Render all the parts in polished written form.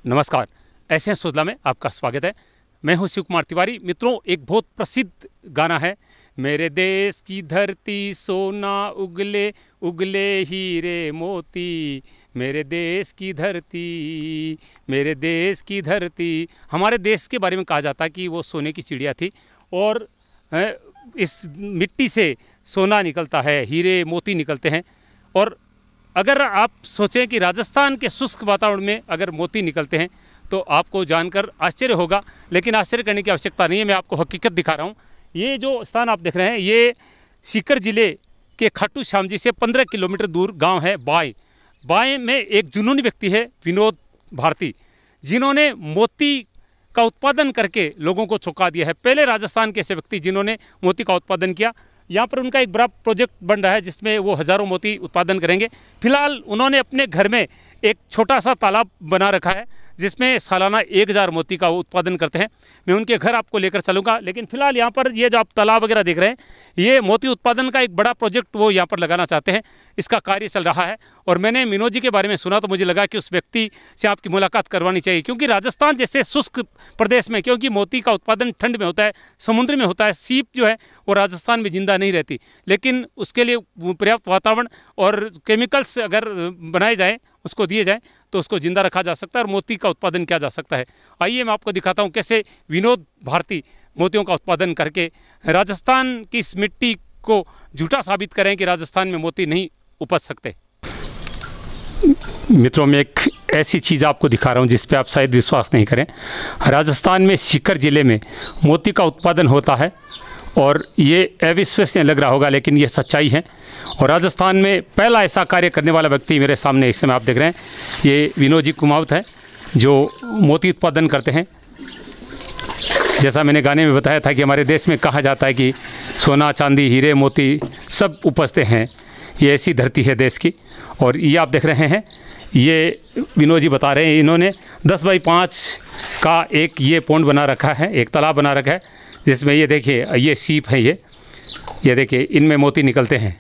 नमस्कार, ऐसे हैं सोजला में आपका स्वागत है। मैं हूं शिव कुमार तिवारी। मित्रों, एक बहुत प्रसिद्ध गाना है, मेरे देश की धरती सोना उगले उगले हीरे मोती, मेरे देश की धरती, मेरे देश की धरती। हमारे देश के बारे में कहा जाता है कि वो सोने की चिड़िया थी और इस मिट्टी से सोना निकलता है, हीरे मोती निकलते हैं। और अगर आप सोचें कि राजस्थान के शुष्क वातावरण में अगर मोती निकलते हैं तो आपको जानकर आश्चर्य होगा, लेकिन आश्चर्य करने की आवश्यकता नहीं है। मैं आपको हकीकत दिखा रहा हूँ। ये जो स्थान आप देख रहे हैं ये सीकर जिले के खाटू श्याम जी से 15 किलोमीटर दूर गांव है बाय। बाय में एक जुनूनी व्यक्ति है विनोद भारती, जिन्होंने मोती का उत्पादन करके लोगों को चौंका दिया है। पहले राजस्थान के ऐसे व्यक्ति जिन्होंने मोती का उत्पादन किया। यहाँ पर उनका एक बड़ा प्रोजेक्ट बन रहा है जिसमें वो हज़ारों मोती उत्पादन करेंगे। फिलहाल उन्होंने अपने घर में एक छोटा सा तालाब बना रखा है जिसमें सालाना 1000 मोती का उत्पादन करते हैं। मैं उनके घर आपको लेकर चलूँगा, लेकिन फिलहाल यहाँ पर ये जो आप तालाब वगैरह देख रहे हैं ये मोती उत्पादन का एक बड़ा प्रोजेक्ट वो यहाँ पर लगाना चाहते हैं। इसका कार्य चल रहा है और मैंने विनोद जी के बारे में सुना तो मुझे लगा कि उस व्यक्ति से आपकी मुलाकात करवानी चाहिए, क्योंकि राजस्थान जैसे शुष्क प्रदेश में, क्योंकि मोती का उत्पादन ठंड में होता है, समुद्र में होता है, सीप जो है वो राजस्थान में जिंदा नहीं रहती, लेकिन उसके लिए पर्याप्त वातावरण और केमिकल्स अगर बनाए जाएँ, उसको दिए जाएँ तो उसको जिंदा रखा जा सकता है और मोती का उत्पादन किया जा सकता है। आइए मैं आपको दिखाता हूँ कैसे विनोद भारती मोतियों का उत्पादन करके राजस्थान की इस मिट्टी को झूठा साबित करें कि राजस्थान में मोती नहीं उपज सकते। मित्रों, मैं एक ऐसी चीज़ आपको दिखा रहा हूँ जिस पे आप शायद विश्वास नहीं करें। राजस्थान में सीकर जिले में मोती का उत्पादन होता है और ये अविश्वसनीय लग रहा होगा, लेकिन ये सच्चाई है। और राजस्थान में पहला ऐसा कार्य करने वाला व्यक्ति मेरे सामने इस समय आप देख रहे हैं, ये विनोद जी कुमावत है जो मोती उत्पादन करते हैं। जैसा मैंने गाने में बताया था कि हमारे देश में कहा जाता है कि सोना चांदी हीरे मोती सब उपजते हैं, ये ऐसी धरती है देश की। और ये आप देख रहे हैं, ये विनोद जी बता रहे हैं, इन्होंने 10 बाई 5 का एक ये पौंड बना रखा है, एक तालाब बना रखा है जिसमें ये देखिए ये सीप है, ये देखिए इनमें मोती निकलते हैं।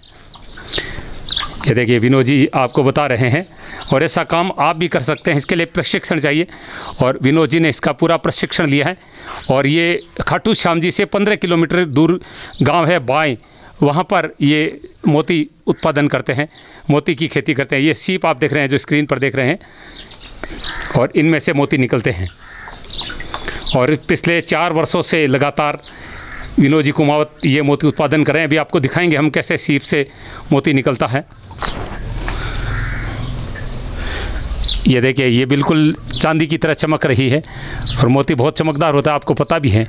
ये देखिए विनोद जी आपको बता रहे हैं और ऐसा काम आप भी कर सकते हैं। इसके लिए प्रशिक्षण चाहिए और विनोद जी ने इसका पूरा प्रशिक्षण लिया है। और ये खाटू श्याम जी से 15 किलोमीटर दूर गांव है बाय, वहाँ पर ये मोती उत्पादन करते हैं, मोती की खेती करते हैं। ये सीप आप देख रहे हैं जो स्क्रीन पर देख रहे हैं और इनमें से मोती निकलते हैं। और पिछले 4 वर्षों से लगातार विनोद जी कुमावत ये मोती उत्पादन कर रहे हैं। अभी आपको दिखाएंगे हम कैसे सीप से मोती निकलता है। ये देखिए ये बिल्कुल चांदी की तरह चमक रही है और मोती बहुत चमकदार होता है, आपको पता भी है।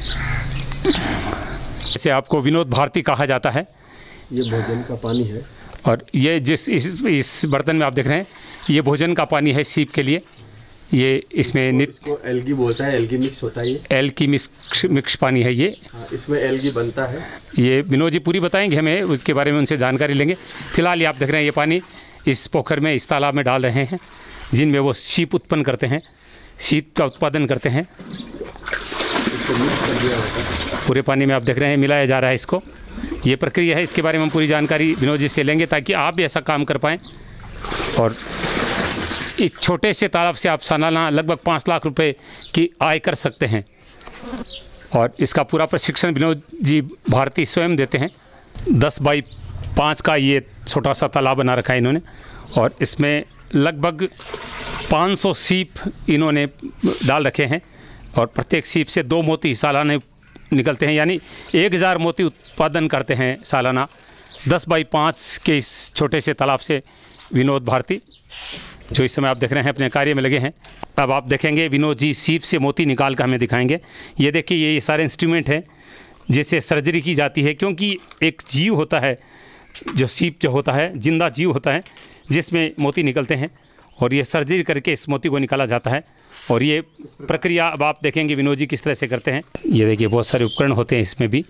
जैसे आपको विनोद भारती कहा जाता है। ये भोजन का पानी है और ये जिस इस बर्तन में आप देख रहे हैं ये भोजन का पानी है सीप के लिए। ये इसमें इसको एल्गी बोलता है, एल्गी मिक्स होता है, ये एल्गी मिक्स पानी है ये। हाँ, इसमें एल्गी बनता है। ये विनोद जी पूरी बताएंगे हमें, उसके बारे में उनसे जानकारी लेंगे। फिलहाल ये आप देख रहे हैं ये पानी इस पोखर में, इस तालाब में डाल रहे हैं जिनमें वो सीप उत्पन्न करते हैं, सीप का उत्पादन करते हैं। इसको मिक्स कर दिया होता है। पूरे पानी में आप देख रहे हैं मिलाया जा रहा है इसको। ये प्रक्रिया है, इसके बारे में हम पूरी जानकारी विनोद जी से लेंगे ताकि आप भी ऐसा काम कर पाएँ। और इस छोटे से तालाब से आप सालाना लगभग 5 लाख रुपए की आय कर सकते हैं। और इसका पूरा प्रशिक्षण विनोद जी भारती स्वयं देते हैं। 10 बाई 5 का ये छोटा सा तालाब बना रखा है इन्होंने और इसमें लगभग 500 सीप इन्होंने डाल रखे हैं और प्रत्येक सीप से 2 मोती सालाना निकलते हैं, यानी 1000 मोती उत्पादन करते हैं सालाना 10 बाई 5 के इस छोटे से तालाब से विनोद भारती, जो इस समय आप देख रहे हैं अपने कार्य में लगे हैं। अब आप देखेंगे विनोद जी सीप से मोती निकाल कर हमें दिखाएंगे। ये देखिए ये सारे इंस्ट्रूमेंट हैं जिससे सर्जरी की जाती है, क्योंकि एक जीव होता है जो सीप जो होता है, जिंदा जीव होता है जिसमें मोती निकलते हैं और ये सर्जरी करके इस मोती को निकाला जाता है। और ये प्रक्रिया अब आप देखेंगे विनोद जी किस तरह से करते हैं। ये देखिए बहुत सारे उपकरण होते हैं इसमें भी।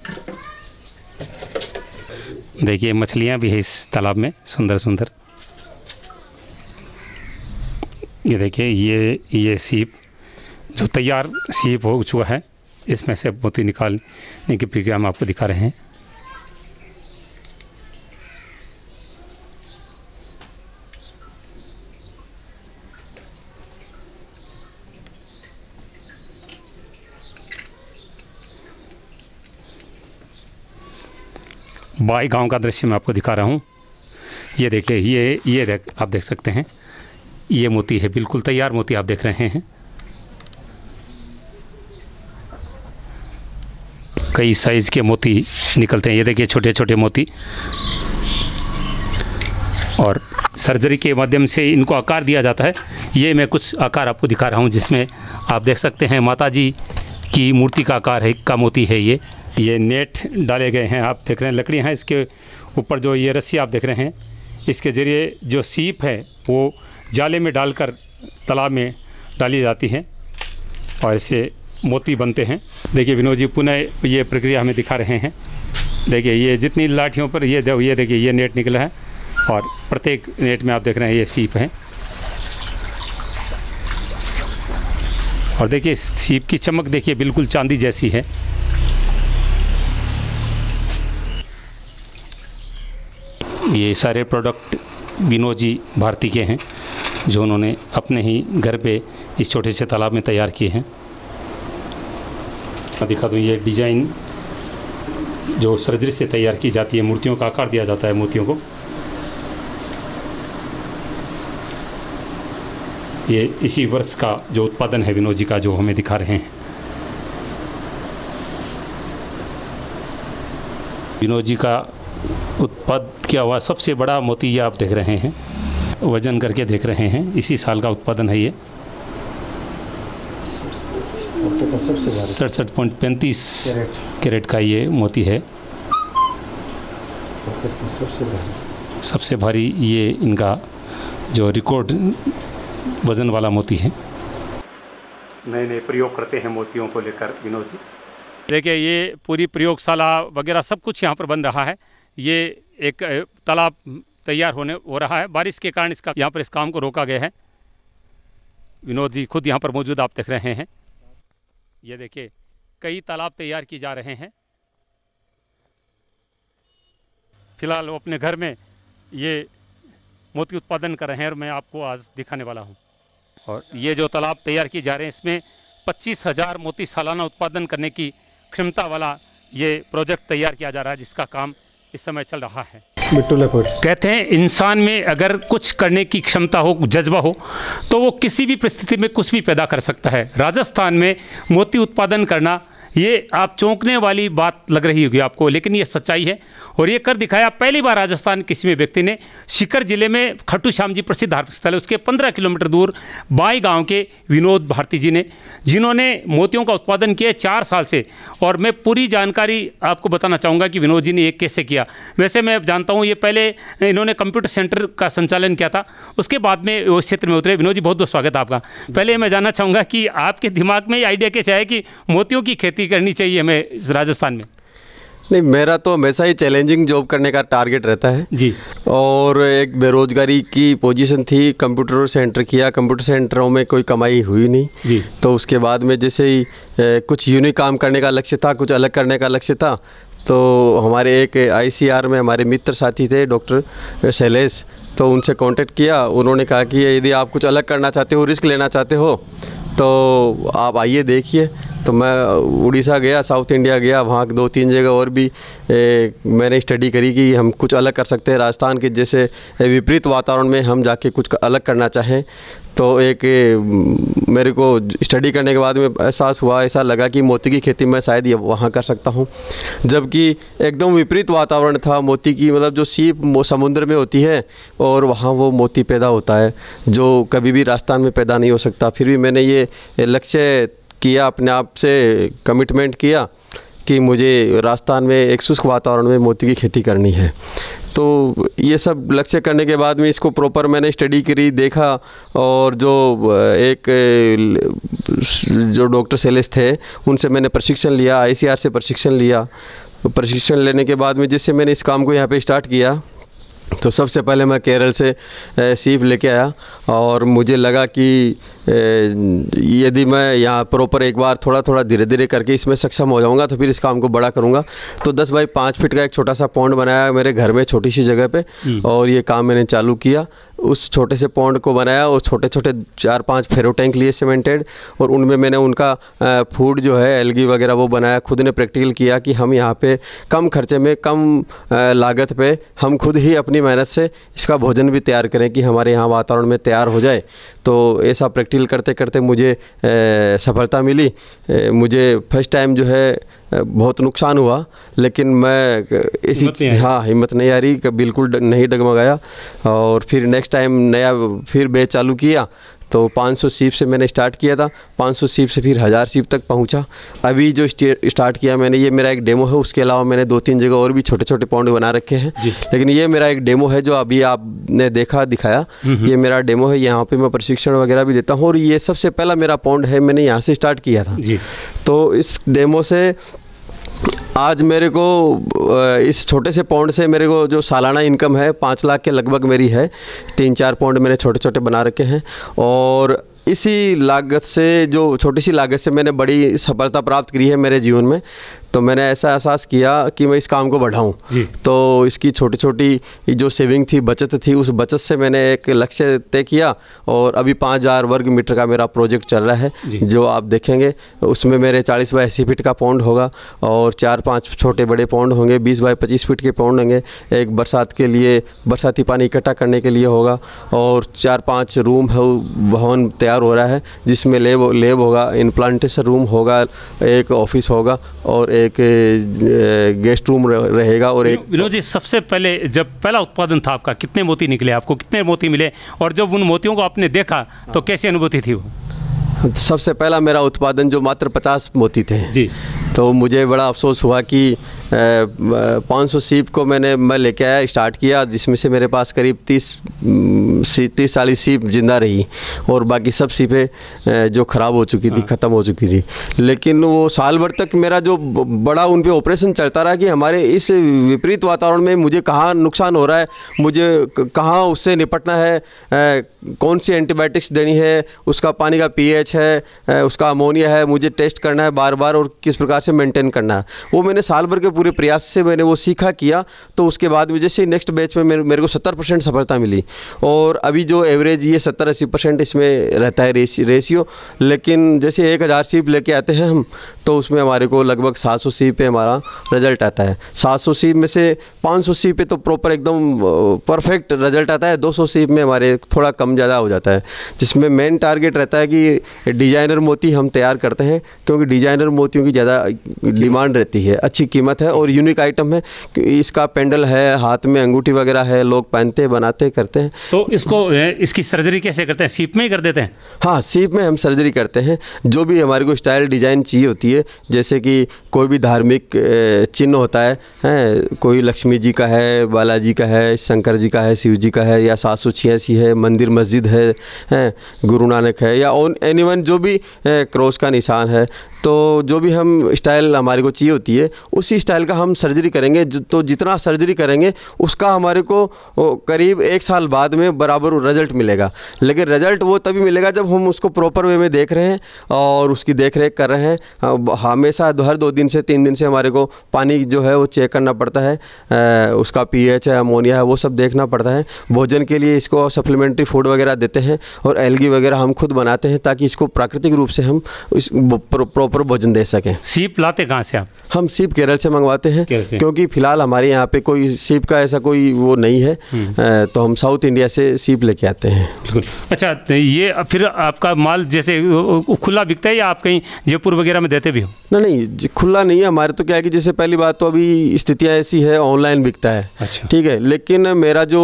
देखिए मछलियाँ भी है इस तालाब में सुंदर सुंदर। ये देखिए ये सीप जो तैयार सीप हो चुका है, इसमें से मोती निकालने की प्रक्रिया हम आपको दिखा रहे हैं। बाई गांव का दृश्य मैं आपको दिखा रहा हूँ। ये देखिए, ये आप देख सकते हैं, ये मोती है, बिल्कुल तैयार मोती आप देख रहे हैं। कई साइज़ के मोती निकलते हैं। ये देखिए छोटे छोटे मोती, और सर्जरी के माध्यम से इनको आकार दिया जाता है। ये मैं कुछ आकार आपको दिखा रहा हूँ, जिसमें आप देख सकते हैं माता जी की मूर्ति का आकार है, का मोती है ये नेट डाले गए हैं, आप देख रहे हैं लकड़ियाँ हैं, इसके ऊपर जो ये रस्सी आप देख रहे हैं, इसके ज़रिए जो सीप है वो जाले में डालकर तालाब में डाली जाती है और इससे मोती बनते हैं। देखिए विनोद जी पुनः ये प्रक्रिया हमें दिखा रहे हैं। देखिए ये जितनी लाठियों पर ये देखिए ये नेट निकला है, और प्रत्येक नेट में आप देख रहे हैं ये सीप है। और देखिए सीप की चमक देखिए बिल्कुल चांदी जैसी है। ये सारे प्रोडक्ट विनोद जी भारती के हैं, जो उन्होंने अपने ही घर पे इस छोटे से तालाब में तैयार किए हैं। मैं दिखा दूँ, ये डिज़ाइन जो सर्जरी से तैयार की जाती है, मूर्तियों का आकार दिया जाता है मोतियों को। ये इसी वर्ष का जो उत्पादन है विनोद जी का, जो हमें दिखा रहे हैं। विनोद जी का उत्पाद किया हुआ सबसे बड़ा मोती ये आप देख रहे हैं, वजन करके देख रहे हैं, इसी साल का उत्पादन है ये। 67.35 कैरेट का ये मोती है। सबसे भारी ये इनका जो रिकॉर्ड वजन वाला मोती है। नए नए प्रयोग करते हैं मोतियों को लेकर विनोद जी। देखिए ये पूरी प्रयोगशाला वगैरह सब कुछ यहाँ पर बन रहा है। ये एक तालाब तैयार हो रहा है। बारिश के कारण यहाँ पर इस काम को रोका गया है। विनोद जी खुद यहाँ पर मौजूद आप देख रहे हैं। ये देखिए कई तालाब तैयार किए जा रहे हैं। फिलहाल वो अपने घर में ये मोती उत्पादन कर रहे हैं और मैं आपको आज दिखाने वाला हूँ। और ये जो तालाब तैयार किए जा रहे हैं, इसमें 25,000 मोती सालाना उत्पादन करने की क्षमता वाला ये प्रोजेक्ट तैयार किया जा रहा है, जिसका काम इस समय चल रहा है। कहते हैं इंसान में अगर कुछ करने की क्षमता हो, जज्बा हो, तो वो किसी भी परिस्थिति में कुछ भी पैदा कर सकता है। राजस्थान में मोती उत्पादन करना, ये आप चौंकने वाली बात लग रही होगी आपको, लेकिन ये सच्चाई है और ये कर दिखाया पहली बार राजस्थान किसी में व्यक्ति ने। सीकर जिले में खाटू श्याम जी प्रसिद्ध धार्मिक स्थल है, उसके 15 किलोमीटर दूर बाई गांव के विनोद भारती जी ने, जिन्होंने मोतियों का उत्पादन किया 4 साल से। और मैं पूरी जानकारी आपको बताना चाहूँगा कि विनोद जी ने ये कैसे किया। वैसे मैं जानता हूँ ये पहले इन्होंने कंप्यूटर सेंटर का संचालन किया था, उसके बाद में उस क्षेत्र में उतरे। विनोद जी बहुत बहुत स्वागत है आपका। पहले मैं जानना चाहूँगा कि आपके दिमाग में ये आइडिया कैसे आया कि मोतियों की खेती करनी चाहिए हमें इस राजस्थान में? नहीं, मेरा तो हमेशा ही चैलेंजिंग जॉब करने का टारगेट रहता है जी। और एक बेरोजगारी की पोजीशन थी, कंप्यूटर सेंटर किया, कंप्यूटर सेंटरों में कोई कमाई हुई नहीं जी। तो उसके बाद में जैसे ही कुछ यूनिक काम करने का लक्ष्य था, कुछ अलग करने का लक्ष्य था, तो हमारे एक ICR में हमारे मित्र साथी थे डॉक्टर शैलेश, तो उनसे कांटेक्ट किया। उन्होंने कहा कि यदि आप कुछ अलग करना चाहते हो, रिस्क लेना चाहते हो, तो आप आइए देखिए। तो मैं उड़ीसा गया, साउथ इंडिया गया, वहाँ 2-3 जगह और भी मैंने स्टडी करी कि हम कुछ अलग कर सकते हैं। राजस्थान के जैसे विपरीत वातावरण में हम जाके कुछ अलग करना चाहें, तो एक मेरे को स्टडी करने के बाद में एहसास हुआ, ऐसा लगा कि मोती की खेती मैं शायद ये वहाँ कर सकता हूँ। जबकि एकदम विपरीत वातावरण था मोती की, मतलब जो सीप समुद्र में होती है और वहाँ वो मोती पैदा होता है जो कभी भी राजस्थान में पैदा नहीं हो सकता। फिर भी मैंने ये लक्ष्य किया, अपने आप से कमिटमेंट किया कि मुझे राजस्थान में एक शुष्क वातावरण में मोती की खेती करनी है। तो ये सब लक्ष्य करने के बाद में इसको प्रॉपर मैंने स्टडी करी, देखा, और जो डॉक्टर शैलेश थे उनसे मैंने प्रशिक्षण लिया, ICR से प्रशिक्षण लिया। प्रशिक्षण लेने के बाद में जिससे मैंने इस काम को यहाँ पे स्टार्ट किया, तो सबसे पहले मैं केरल से सीप लेके आया और मुझे लगा कि यदि मैं यहाँ प्रॉपर एक बार थोड़ा थोड़ा धीरे धीरे करके इसमें सक्षम हो जाऊँगा तो फिर इस काम को बड़ा करूँगा। तो 10 बाई 5 फीट का एक छोटा सा पॉन्ड बनाया मेरे घर में छोटी सी जगह पे और ये काम मैंने चालू किया। उस छोटे से पॉन्ड को बनाया और छोटे छोटे 4-5 फेरो टैंक लिए सीमेंटेड, और उनमें मैंने उनका फूड जो है एल्गी वगैरह वो बनाया। खुद ने प्रैक्टिकल किया कि हम यहाँ पे कम खर्चे में कम लागत पे हम खुद ही अपनी मेहनत से इसका भोजन भी तैयार करें कि हमारे यहाँ वातावरण में तैयार हो जाए। तो ऐसा प्रैक्टिकल करते करते मुझे सफलता मिली। मुझे फर्स्ट टाइम जो है बहुत नुकसान हुआ, लेकिन मैं हिम्मत नहीं आ रही, बिल्कुल नहीं डगमगाया। और फिर नेक्स्ट टाइम नया फिर बैच चालू किया तो 500 सीप से मैंने स्टार्ट किया था। 500 सीप से फिर 1000 सीप तक पहुंचा। अभी जो स्टार्ट किया मैंने, ये मेरा एक डेमो है। उसके अलावा मैंने 2-3 जगह और भी छोटे छोटे पॉन्ड बना रखे हैं, लेकिन ये मेरा एक डेमो है जो अभी आपने दिखाया। ये मेरा डेमो है, यहाँ पे मैं प्रशिक्षण वगैरह भी देता हूँ और ये सबसे पहला मेरा पॉन्ड है, मैंने यहाँ से स्टार्ट किया था। तो इस डेमो से आज मेरे को इस छोटे से पॉन्ड से मेरे को जो सालाना इनकम है 5 लाख के लगभग मेरी है। 3-4 पॉन्ड मैंने छोटे छोटे बना रखे हैं और इसी लागत से, जो छोटी सी लागत से मैंने बड़ी सफलता प्राप्त करी है मेरे जीवन में। तो मैंने ऐसा एहसास किया कि मैं इस काम को बढ़ाऊं। तो इसकी छोटी छोटी जो सेविंग थी, बचत थी, उस बचत से मैंने एक लक्ष्य तय किया और अभी 5000 वर्ग मीटर का मेरा प्रोजेक्ट चल रहा है। जो आप देखेंगे उसमें मेरे 40 बाई 80 फीट का पॉन्ड होगा और 4-5 छोटे बड़े पॉन्ड होंगे, 20 बाई 25 फीट के पॉन्ड होंगे। एक बरसात के लिए, बरसाती पानी इकट्ठा करने के लिए होगा और 4-5 रूम भवन तैयार हो रहा है जिसमें लेब होगा, इम्प्लांटेशन रूम होगा, एक ऑफिस होगा और एक गेस्ट रूम रहेगा। और एक विनोद जी, सबसे पहले जब पहला उत्पादन था आपका, कितने मोती निकले, आपको कितने मोती मिले, और जब उन मोतियों को आपने देखा तो कैसी अनुभूति थी वो? सबसे पहला मेरा उत्पादन जो मात्र 50 मोती थे जी, तो मुझे बड़ा अफसोस हुआ कि 500 सीप को मैं लेके आया, स्टार्ट किया, जिसमें से मेरे पास करीब 30-40 सीप जिंदा रही और बाकी सब सीपें जो ख़राब हो चुकी थी, ख़त्म हो चुकी थी। लेकिन वो साल भर तक मेरा जो बड़ा उन पे ऑपरेशन चलता रहा कि हमारे इस विपरीत वातावरण में मुझे कहाँ नुकसान हो रहा है, मुझे कहाँ उससे निपटना है, कौन सी एंटीबायोटिक्स देनी है, उसका पानी का पीएच है, उसका अमोनिया है, मुझे टेस्ट करना है बार बार और किस प्रकार से मेंटेन करना है। वो मैंने साल भर के पूरे प्रयास से मैंने वो सीखा किया। तो उसके बाद जैसे नेक्स्ट बैच में मेरे को 70% सफलता मिली और अभी जो एवरेज ये 70-80% इसमें रहता है रेशियो। लेकिन जैसे 1000 सीप लेके आते हैं हम, तो उसमें हमारे को लगभग 700 सीप पे हमारा रिजल्ट आता है। 700 सीप में से 500 सीप पे तो प्रॉपर एकदम परफेक्ट रिजल्ट आता है। 200 सीप में हमारे थोड़ा कम ज़्यादा हो जाता है, जिसमें मेन टारगेट रहता है कि डिजाइनर मोती हम तैयार करते हैं, क्योंकि डिजाइनर मोतियों की ज़्यादा डिमांड रहती है, अच्छी कीमत है और यूनिक आइटम है। इसका पेंडल है, हाथ में अंगूठी वगैरह है, लोग पहनते बनाते करते हैं। तो इसकी सर्जरी कैसे करते हैं? सीप में ही कर देते हैं? हाँ, सीप में हम सर्जरी करते हैं। जो भी हमारे को स्टाइल डिज़ाइन चाहिए होती है, जैसे कि कोई भी धार्मिक चिन्ह होता है, कोई लक्ष्मी जी का है, बालाजी का है, शंकर जी का है, शिव जी का है, या 786 है, मंदिर मस्जिद है, गुरु नानक है, या एनीवन जो भी क्रॉस का निशान है, तो जो भी हम स्टाइल हमारे को चाहिए होती है उसी स्टाइल का हम सर्जरी करेंगे। तो जितना सर्जरी करेंगे उसका हमारे को करीब 1 साल बाद में बराबर रिजल्ट मिलेगा। लेकिन रिजल्ट वो तभी मिलेगा जब हम उसको प्रॉपर वे में देख रहे हैं और उसकी देख रेख कर रहे हैं। हमेशा हर 2 दिन से 3 दिन से हमारे को पानी जो है वो चेक करना पड़ता है, उसका पीएच है, अमोनिया है, वो सब देखना पड़ता है। भोजन के लिए इसको सप्लीमेंट्री फूड वगैरह देते हैं और एल्गी वगैरह हम खुद बनाते हैं ताकि इसको प्राकृतिक रूप से हम प्रॉपर भोजन दे सकें। सीप लाते कहाँ से आप? हम सीप केरल से मंगवाते हैं, क्योंकि फिलहाल हमारे यहाँ पे कोई सीप का ऐसा कोई वो नहीं है, तो हम साउथ इंडिया से सीप लेके आते हैं। बिल्कुल। अच्छा, तो ये फिर आपका माल जैसे खुला बिकता है या आप कहीं जयपुर वगैरह में देते भी हो? नहीं, खुला नहीं है हमारे। तो क्या है कि जैसे पहली बात तो अभी स्थितियाँ ऐसी है, ऑनलाइन बिकता है। अच्छा। ठीक है, लेकिन मेरा जो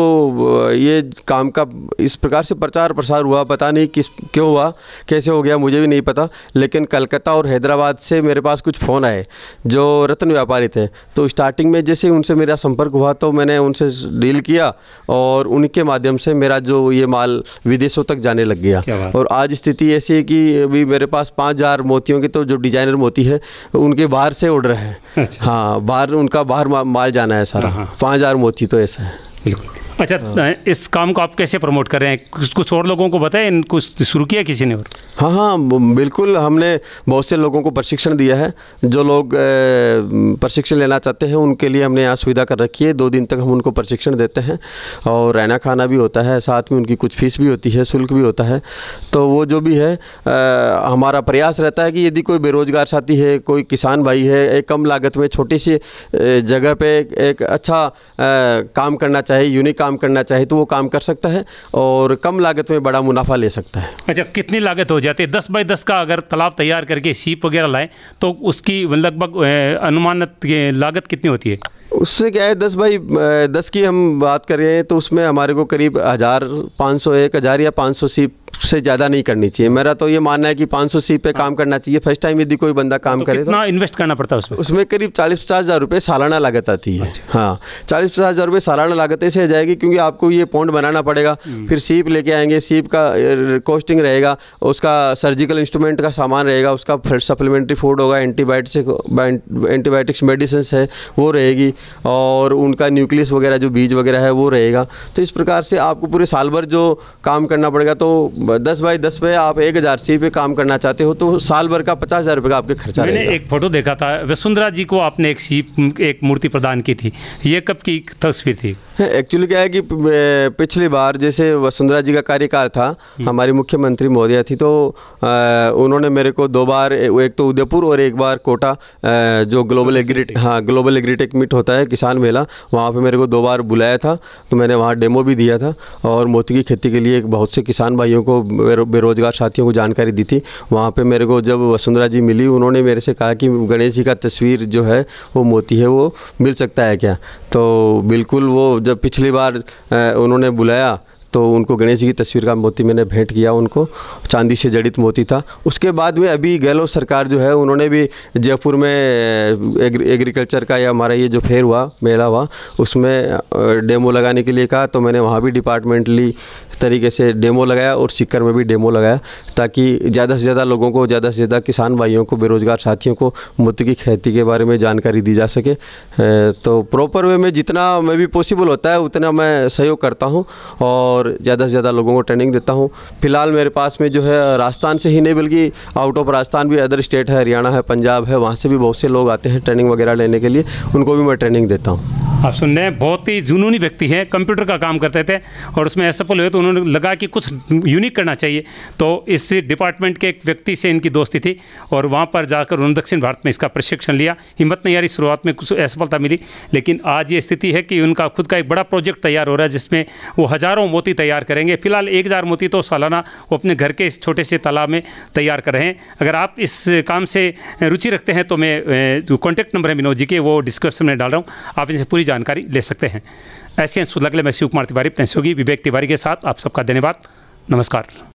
ये काम का इस प्रकार से प्रचार प्रसार हुआ, पता नहीं क्यों हुआ, कैसे हो गया, मुझे भी नहीं पता। लेकिन कलकत्ता और हैदराबाद से मेरे पास कुछ फ़ोन आए जो रत्न व्यापारी थे। तो स्टार्टिंग में जैसे उनसे मेरा संपर्क हुआ तो मैंने उनसे डील किया और उनके माध्यम से मेरा जो ये माल विदेशों तक जाने लग गया। और आज स्थिति ऐसी है कि अभी मेरे पास 5000 मोतियों की तो जो डिजाइनर मोती है उनके बाहर से ऑर्डर है। अच्छा। हाँ, बाहर उनका बाहर माल जाना है सारा। 5000 मोती तो ऐसा है। बिल्कुल। अच्छा, इस काम को आप कैसे प्रमोट कर रहे हैं? कुछ और लोगों को बताएं, कुछ शुरू किया किसी ने और? हाँ, बिल्कुल, हमने बहुत से लोगों को प्रशिक्षण दिया है। जो लोग प्रशिक्षण लेना चाहते हैं उनके लिए हमने यहाँ सुविधा कर रखी है। 2 दिन तक हम उनको प्रशिक्षण देते हैं और रहना खाना भी होता है, साथ में उनकी कुछ फीस भी होती है, शुल्क भी होता है। तो वो जो भी है, हमारा प्रयास रहता है कि यदि कोई बेरोजगार साथी है, कोई किसान भाई है, एक कम लागत में छोटी सी जगह पे एक अच्छा काम करना चाहे, यूनिक काम करना चाहे, तो वो काम कर सकता है और कम लागत में बड़ा मुनाफा ले सकता है। अच्छा, कितनी लागत हो जाती है? 10 बाई 10 का अगर तालाब तैयार करके सीप वगैरह लाएं तो उसकी लगभग अनुमानित लागत कितनी होती है? उससे क्या है, 10 बाई 10 की हम बात करें तो उसमें हमारे को करीब 1500, 1000 या 500 सीप से ज़्यादा नहीं करनी चाहिए। मेरा तो ये मानना है कि 500 सीप पे काम करना चाहिए फर्स्ट टाइम यदि कोई बंदा काम करे। कितना इन्वेस्ट करना पड़ता है उसमें? उसमें करीब 40-50 हज़ार रुपये सालाना लागत आती है। हाँ, 40-50 हज़ार रुपये सालाना लागत ऐसे आ जाएगी, क्योंकि आपको ये पॉन्ड बनाना पड़ेगा, फिर सीप लेके आएंगे, सीप का कॉस्टिंग रहेगा, उसका सर्जिकल इंस्ट्रूमेंट का सामान रहेगा, उसका सप्लीमेंट्री फूड होगा, एंटीबायोटिक्स मेडिसिन है वो रहेगी, और उनका न्यूक्लियस वगैरह जो बीज वगैरह है वो रहेगा। तो इस प्रकार से आपको पूरे साल भर जो काम करना पड़ेगा। तो 10 बाई 10 पे आप 1000 सीप पे काम करना चाहते हो तो साल भर का 50,000 रुपये का आपके खर्चा रहेगा। मैंने एक फ़ोटो देखा था, वसुंधरा जी को आपने एक मूर्ति प्रदान की थी, ये कब की तस्वीर थी? एक्चुअली क्या है कि पिछली बार जैसे वसुंधरा जी का कार्यकाल था, हमारी मुख्यमंत्री महोदया थी, तो उन्होंने मेरे को 2 बार, एक तो उदयपुर और एक बार कोटा, जो ग्लोबल एग्रीटेक मीट होता है, किसान मेला, वहाँ पे मेरे को 2 बार बुलाया था। तो मैंने वहाँ डेमो भी दिया था और मोती की खेती के लिए बहुत से किसान भाइयों को, बेरोजगार साथियों को जानकारी दी थी। वहाँ पे मेरे को जब वसुंधरा जी मिली, उन्होंने मेरे से कहा कि गणेश जी का तस्वीर जो है वो मोती है, वो मिल सकता है क्या? तो बिल्कुल, वो जब पिछली बार उन्होंने बुलाया तो उनको गणेश जी की तस्वीर का मोती मैंने भेंट किया उनको, चांदी से जड़ित मोती था। उसके बाद में अभी गहलोत सरकार जो है, उन्होंने भी जयपुर में एग्रीकल्चर का या हमारा ये जो फेयर हुआ, मेला हुआ, उसमें डेमो लगाने के लिए कहा। तो मैंने वहाँ भी डिपार्टमेंटली तरीके से डेमो लगाया और सीकर में भी डेमो लगाया, ताकि ज़्यादा से ज़्यादा लोगों को, ज़्यादा से ज़्यादा किसान भाइयों को, बेरोजगार साथियों को मोती की खेती के बारे में जानकारी दी जा सके। तो प्रॉपर वे में जितना मैं भी पॉसिबल होता है उतना मैं सहयोग करता हूँ और ज़्यादा से ज़्यादा लोगों को ट्रेनिंग देता हूँ। फिलहाल मेरे पास में जो है, राजस्थान से ही नहीं बल्कि आउट ऑफ राजस्थान भी अदर स्टेट है, हरियाणा है, पंजाब है, वहाँ से भी बहुत से लोग आते हैं ट्रेनिंग वगैरह लेने के लिए, उनको भी मैं ट्रेनिंग देता हूँ। आप सुन रहे हैं, बहुत ही जुनूनी व्यक्ति हैं, कंप्यूटर का काम करते थे और उसमें असफल हुए तो उन्होंने लगा कि कुछ यूनिक करना चाहिए। तो इस डिपार्टमेंट के एक व्यक्ति से इनकी दोस्ती थी और वहाँ पर जाकर उन्होंने दक्षिण भारत में इसका प्रशिक्षण लिया। हिम्मत नहीं यारी, शुरुआत में कुछ असफलता मिली, लेकिन आज ये स्थिति है कि उनका खुद का एक बड़ा प्रोजेक्ट तैयार हो रहा है जिसमें वो हज़ारों मोती तैयार करेंगे। फिलहाल 1000 मोती तो सालाना वो अपने घर के इस छोटे से तालाब में तैयार कर रहे हैं। अगर आप इस काम से रुचि रखते हैं तो मैं जो कॉन्टैक्ट नंबर है विनोद जी के, वो डिस्क्रिप्शन में डाल रहा हूँ, आप इनसे पूरी जानकारी ले सकते हैं। ऐसे हैं सुलगले, मैं शिव कुमार तिवारी, अपने सहयोगी विवेक तिवारी के साथ आप सबका धन्यवाद, नमस्कार।